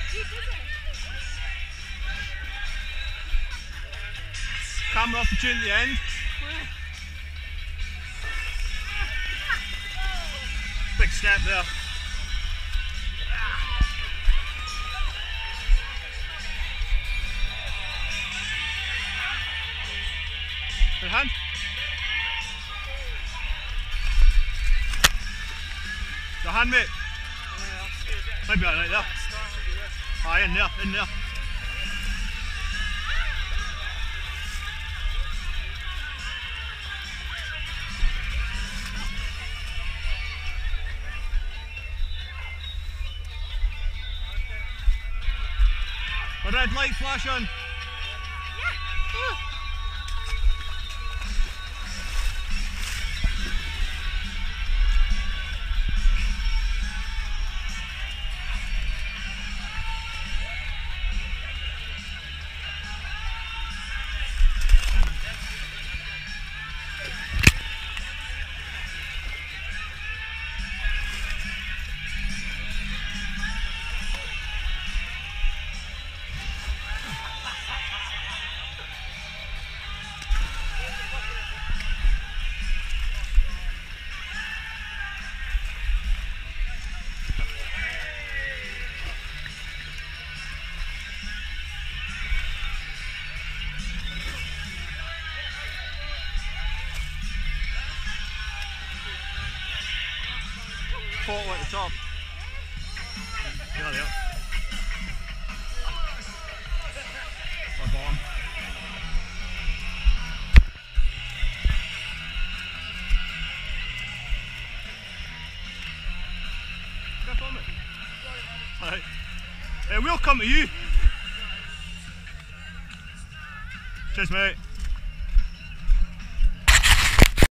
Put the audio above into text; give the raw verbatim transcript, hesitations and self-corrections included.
Camera opportunity at the end. Big step there. Good hand. Your hand, mate. Maybe I like that. Ah, in there, in there. The red light flash on. Photo at the top. Yeah, yeah. Or bottom. Go for it. Alright. Uh, we'll come to you. Cheers, mate.